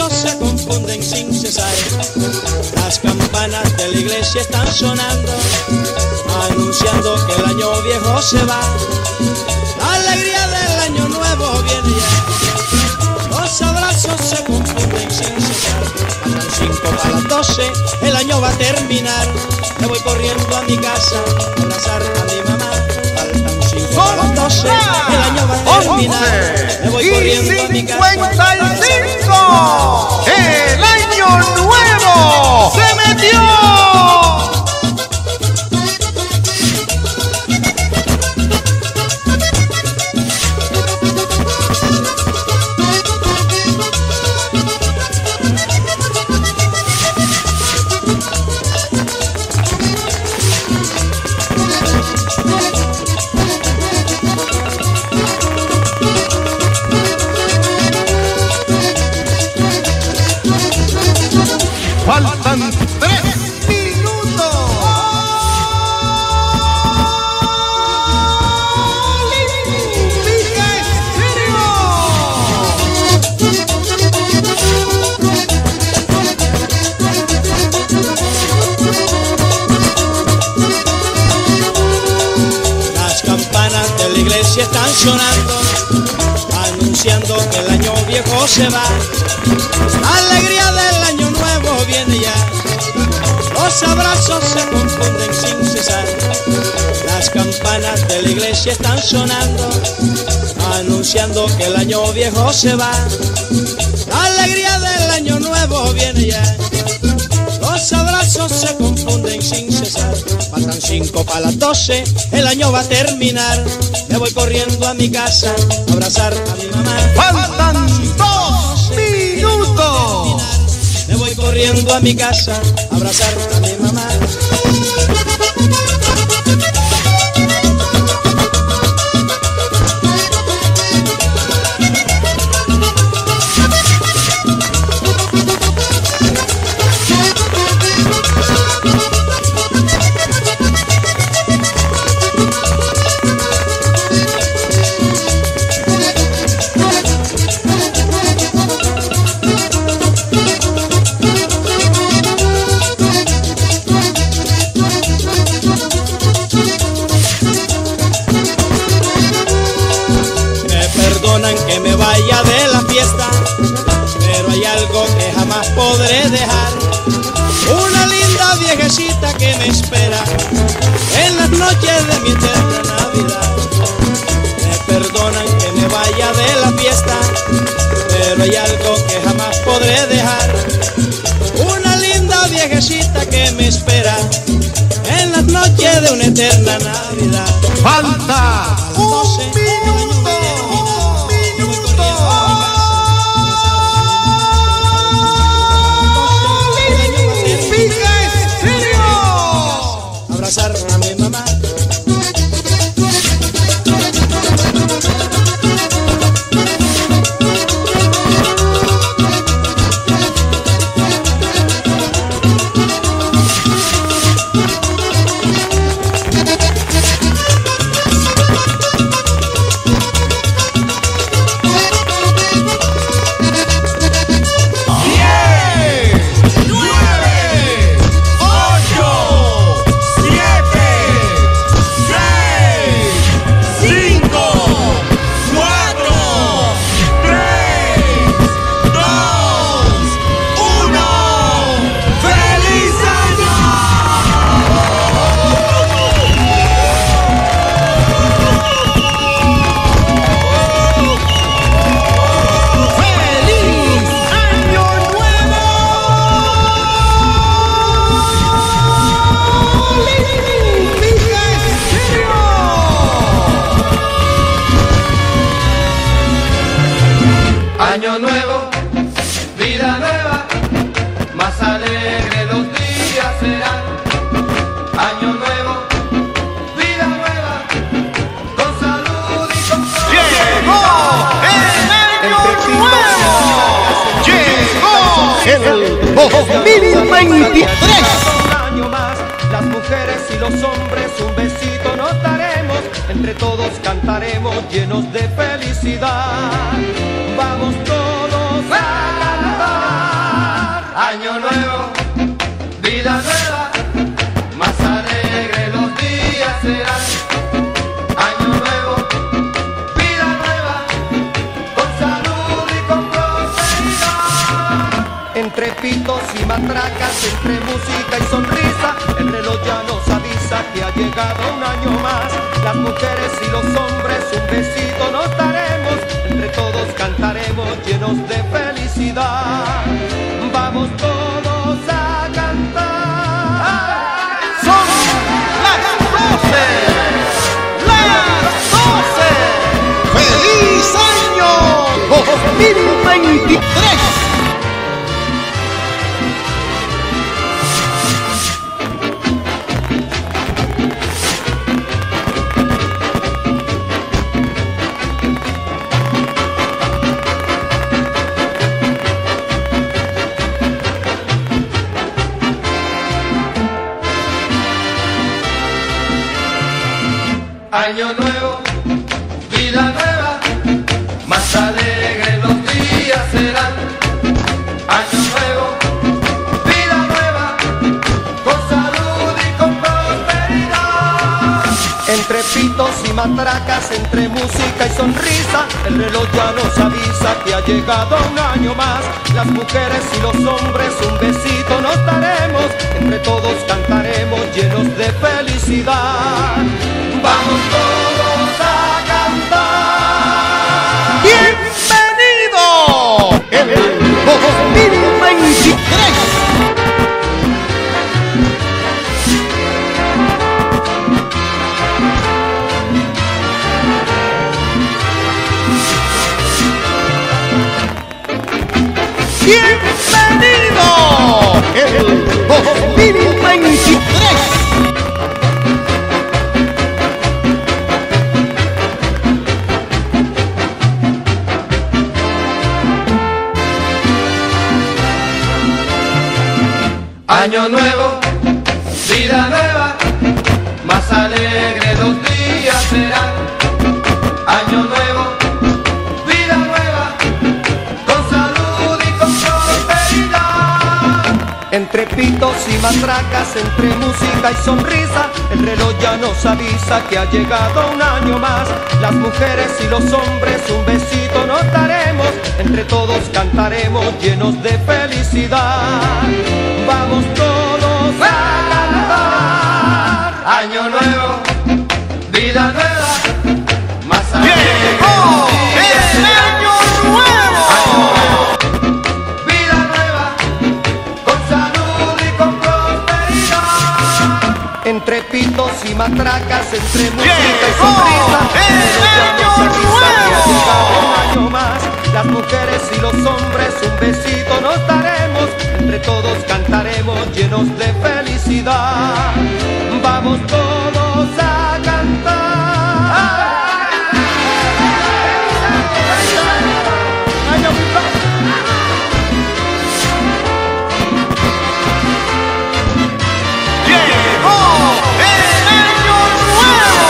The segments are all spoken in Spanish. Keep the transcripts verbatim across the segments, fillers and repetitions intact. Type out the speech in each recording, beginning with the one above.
brazos se confunden sin cesar. Las campanas de la iglesia están sonando, anunciando que el año viejo se va. La alegría del año nuevo viene ya. Los abrazos se confunden sin cesar. Faltan cinco para las doce, el año va a terminar. Me voy corriendo a mi casa a abrazar a mi mamá. Faltan cinco para las doce, el año va a terminar. Me voy corriendo a mi casa. cincuenta y cinco, el año nuevo se metió. Faltan tres minutos. ¡Olímpica Estéreo! Las campanas de la iglesia están sonando, anunciando que el año viejo se va. La alegría del año nuevo viene ya. Los abrazos se confunden sin cesar. Las campanas de la iglesia están sonando, anunciando que el año viejo se va. La alegría del año nuevo viene ya. Los abrazos se confunden sin cesar. Faltan cinco para las doce, el año va a terminar. Me voy corriendo a mi casa a abrazar a mi mamá. Faltan dos minutos. Me voy corriendo a mi casa a abrazar a mi mamá. Que me vaya de la fiesta, pero hay algo que jamás podré dejar. Una linda viejecita que me espera en las noches de mi eterna Navidad. Me perdonan que me vaya de la fiesta, pero hay algo que jamás podré dejar. Una linda viejecita que me espera en las noches de una eterna Navidad. Falta un minuto. Abrazar a mi mamá. Año nuevo, vida nueva, más alegre los días serán. Año nuevo, vida nueva, con salud y con ¡Llegó el año nuevo! ¡Llegó el dos mil veintitrés! Un año más, las mujeres y los hombres un besito nos daremos. Entre todos cantaremos llenos de felicidad. Vamos todos a cantar. Año nuevo, vida nueva, más alegre los días serán. Año nuevo, vida nueva, con salud y con prosperidad. Entre pitos y matracas, entre música y sonrisa, el reloj ya nos avisa que ha llegado un año más. Las mujeres y los hombres un besito nos daremos, entre todos cantaremos llenos de felicidad. Vamos todos a cantar. Son las doce. Las doce. ¡Feliz año dos mil veintitrés! Año nuevo, vida nueva, más alegre los días serán. Año nuevo, vida nueva, con salud y con prosperidad. Entre pitos y matracas, entre música y sonrisa, el reloj ya nos avisa que ha llegado un año más. Las mujeres y los hombres un besito nos daremos, entre todos cantaremos llenos de felicidad. Vamos todos a cantar. ¡Bienvenido! El dos mil veintitrés. ¡Bienvenido! El dos mil veintitrés. Año nuevo, vida nueva, más alegre los días serán. Año nuevo, vida nueva, con salud y con prosperidad. Entre pitos y matracas, entre música y sonrisa, el reloj ya nos avisa que ha llegado un año más. Las mujeres y los hombres un besito nos daremos, entre todos cantaremos llenos de felicidad. Vamos todos a cantar. Año nuevo, vida nueva, más alegre ¡Llegó los días el serán. año nuevo! Año nuevo, vida nueva, con salud y con prosperidad. Entre pitos y matracas, entre música y ¡Llegó sonrisa, el año nos avisa que ha nuevo! llegado un año más. Las mujeres y los hombres un besito nos daremos, entre todos cantaremos llenos de felicidad. Vamos todos a cantar. ¡Llegó el año nuevo!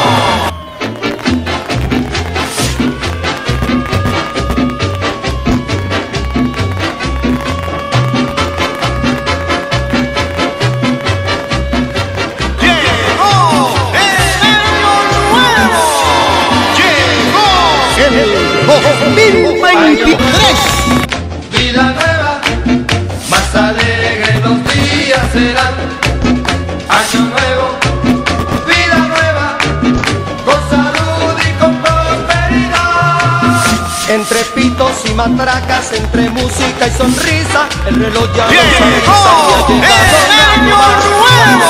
dos mil veintitrés. Vida nueva, más alegre los días serán. Año nuevo, vida nueva, con salud y con prosperidad. Entre pitos y matracas, entre música y sonrisa, el reloj ya nos avisa que ha llegado el un año nuevo.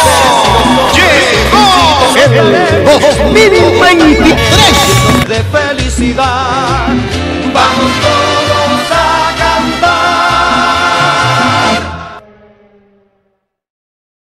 Llegó el dos mil veintitrés. de felicidad. Vamos todos